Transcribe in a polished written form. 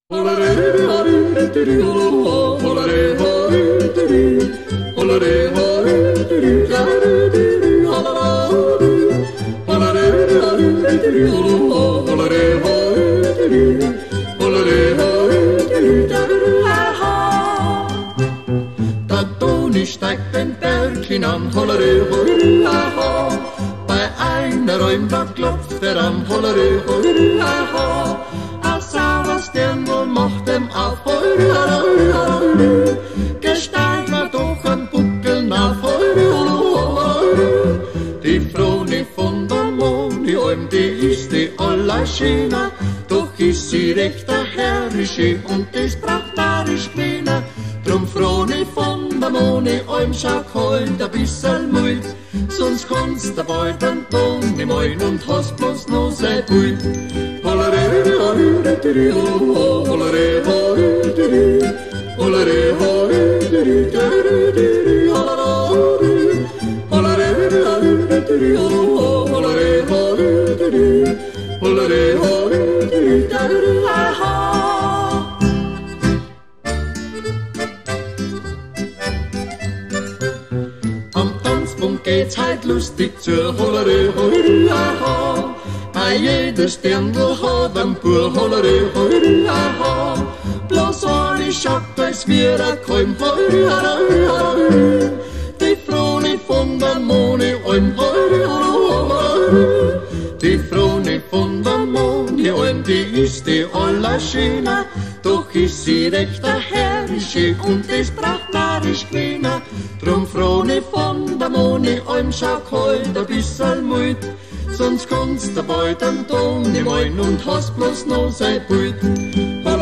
Der Toni steigt den Berg hinan, hollere, hollere, aha. Bei einer Räum, da klopft er an, hollere, hollere, aha. A sauers Dirndl macht dem auf, hollere, hollere. Gesteig mir doch ein Buckel nach, hollere, hollere. Die Froni von der Moni, die ist die Allerschöner. Doch ist sie recht a herrische und das braucht arisch Quäner. Drum Froni von der Moni, schauk heut a bissel Mut. Sonst kannst du bald an Toni moin und hast bloß noch sein Pult. Hollere, hollere, hollere, hollere, hollere, am Tanzpunkt geht's heut lustig zur hollere, hollere, aha. Bei jedes Dirndl hat ein Bur, hollere, hollere, aha. Bloß eine schaut, als wir a Kalm, hollere, hollere. Die Froni von der Moni, hollere, hollere. Die Froni von der Moni, die ist die Allerschöner. Doch ist sie recht a herrische und es braucht arisch Quäner. Drum Froni von der Moni, schauk heut a bissel Mut. Sonst kannst du bald an Toni moin und hast bloß noch sein Pult.